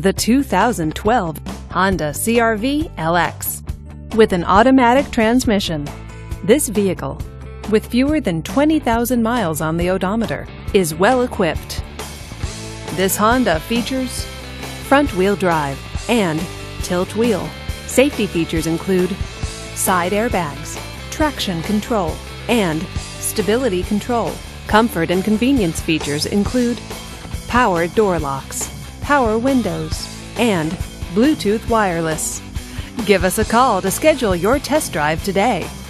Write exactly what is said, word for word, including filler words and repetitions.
the two thousand twelve Honda C R V L X. With an automatic transmission, this vehicle, with fewer than twenty thousand miles on the odometer, is well equipped. This Honda features front-wheel drive and tilt wheel. Safety features include side airbags, traction control, and stability control. Comfort and convenience features include power door locks, power windows, and Bluetooth wireless. Give us a call to schedule your test drive today.